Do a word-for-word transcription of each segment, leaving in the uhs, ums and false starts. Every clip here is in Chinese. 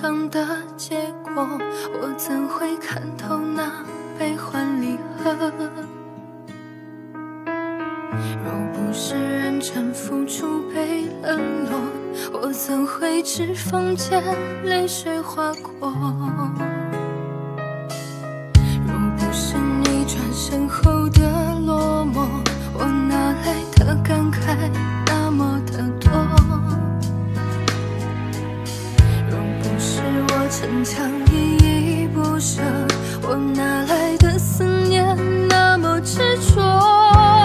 伤的结果，我怎会看透那悲欢离合？若不是认真付出被冷落，我怎会指缝间泪水划过？若不是你转身后的落寞，我哪来的感慨那么的多？若不是我逞强依依不舍，我哪来的思念那么执着？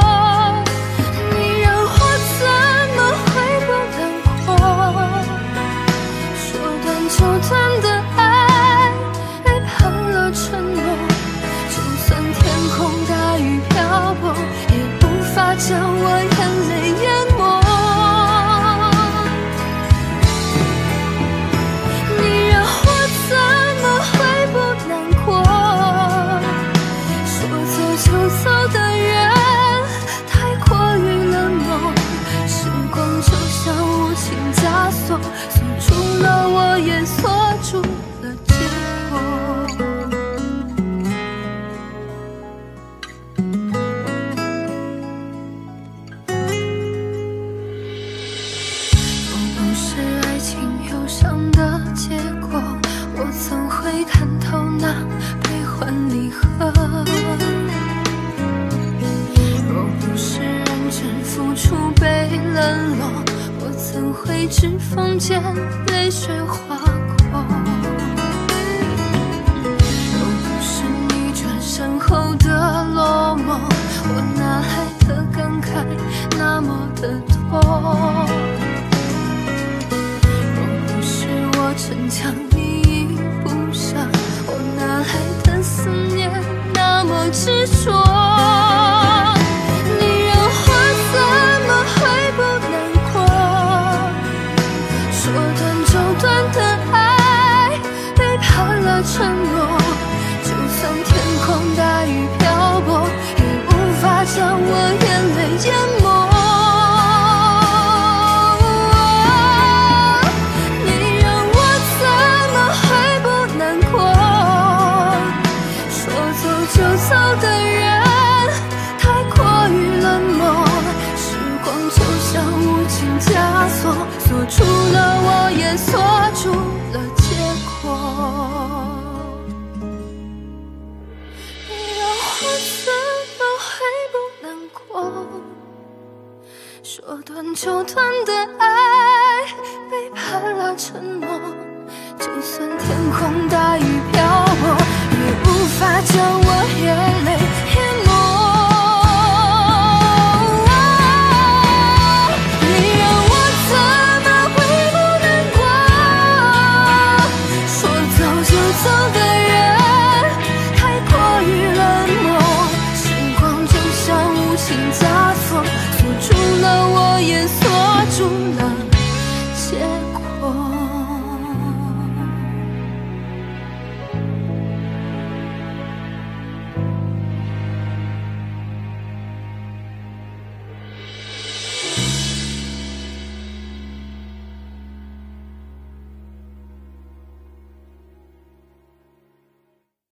就断的爱背叛了承诺，就算天空大雨瓢泼，也无法将我眼泪淹没。你让我怎么会不难过？说走就走的人太过于冷漠，时光就像无情枷锁，锁住了我也锁住了结果。若不是爱情忧伤的结果，我怎会看透那悲欢离合？若不是认真付出被冷落，我怎会指缝间泪水划过？若不是你转身后的落寞，我哪来的感慨那么的多？若不是我逞强依依不舍，我哪来的思念那么执着？说断就断的爱背叛了承诺，就算天空大雨瓢泼，也无法将我眼泪淹没。你让我怎么会不难过？说走就走的人太过于冷漠，时光就像无情枷锁，锁住了我也锁住了结果。你让我怎么会不难过？说断就断的爱背叛了承诺，就算天空大雨瓢泼，也无法